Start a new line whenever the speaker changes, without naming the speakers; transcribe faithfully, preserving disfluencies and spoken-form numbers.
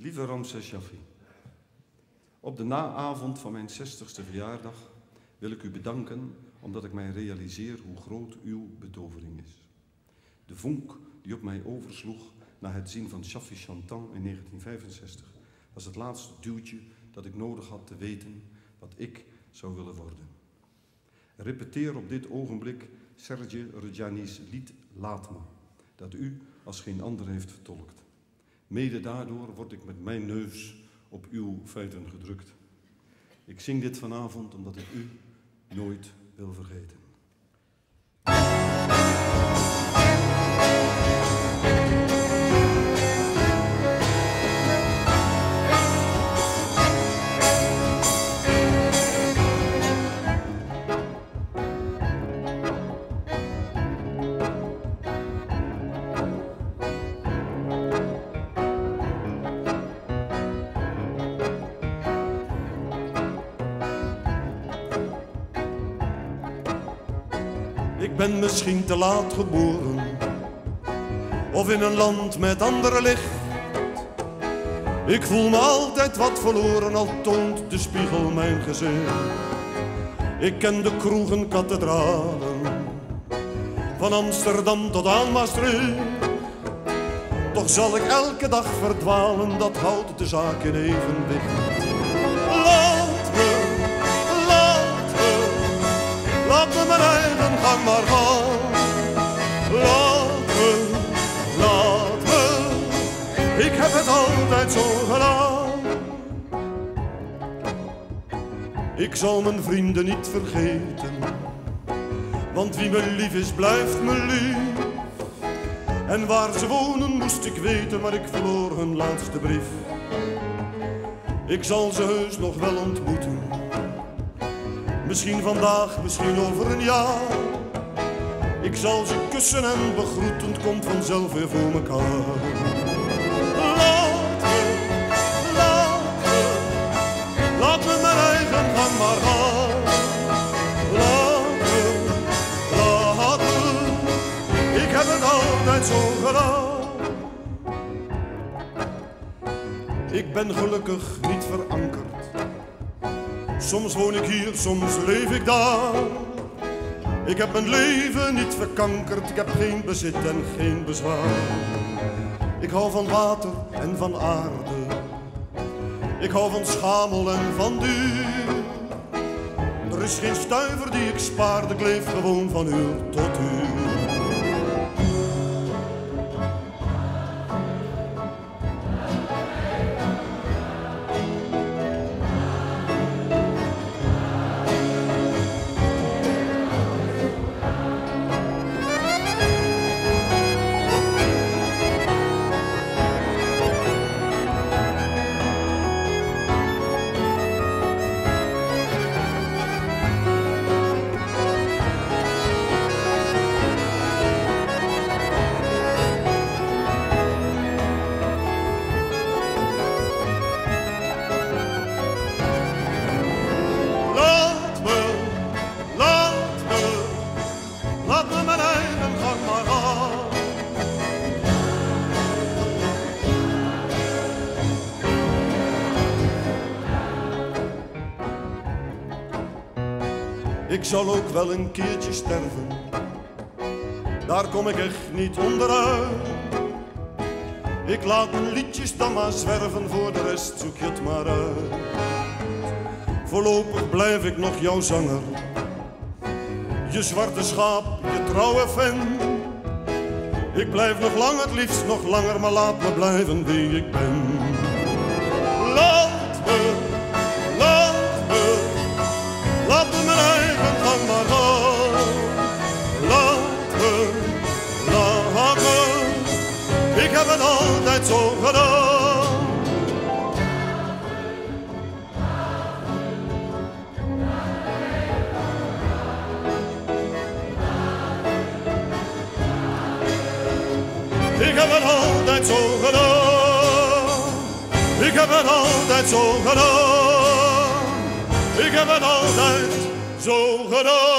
Lieve Ramses Shaffi, op de naavond van mijn zestigste verjaardag wil ik u bedanken omdat ik mij realiseer hoe groot uw betovering is. De vonk die op mij oversloeg na het zien van Shaffi Chantant in negentien vijfenzestig was het laatste duwtje dat ik nodig had te weten wat ik zou willen worden. Repeteer op dit ogenblik Serge Reggiani's lied Laat me, dat u als geen ander heeft vertolkt. Mede daardoor word ik met mijn neus op uw feiten gedrukt. Ik zing dit vanavond omdat ik u nooit wil vergeten. Ik ben misschien te laat geboren, of in een land met andere licht. Ik voel me altijd wat verloren, al toont de spiegel mijn gezicht. Ik ken de kroegen, kathedralen, van Amsterdam tot aan Maastricht. Toch zal ik elke dag verdwalen, dat houdt de zaak in evenwicht. Laat me, laat me, laat me mijn eigen gang maar gaan. Laat me, laat me, ik heb het altijd zo gedaan. Ik zal mijn vrienden niet vergeten, want wie me lief is, blijft me lief. En waar ze wonen moest ik weten, maar ik verloor hun laatste brief. Ik zal ze heus nog wel ontmoeten, misschien vandaag, misschien over een jaar. Ik zal ze kussen en begroeten, het komt vanzelf weer voor mekaar. Laat me, laat me, laat me mijn eigen gang maar gaan. Laat me, laat me, ik heb het altijd zo gedaan. Ik ben gelukkig niet verankerd. Soms woon ik hier, soms leef ik daar. Ik heb mijn leven niet verkankerd, ik heb geen bezit en geen bezwaar. Ik hou van water en van aarde, ik hou van schamel en van duur. Er is geen stuiver die ik spaar, ik leef gewoon van uur tot uur. Ik zal ook wel een keertje sterven, daar kom ik echt niet onderuit. Ik laat mijn liedjes dan maar zwerven, voor de rest zoek je het maar uit. Voorlopig blijf ik nog jouw zanger, je zwarte schaap, je trouwe fan. Ik blijf nog lang, het liefst nog langer, maar laat me blijven wie ik ben. Laat me, laat me, laat me mijn eigen gang maar gaan. Laat me, laat me, ik heb het altijd zo gedaan. Ik heb het altijd zo gedaan. Ik heb het altijd zo gedaan. Ik heb het altijd zo gedaan.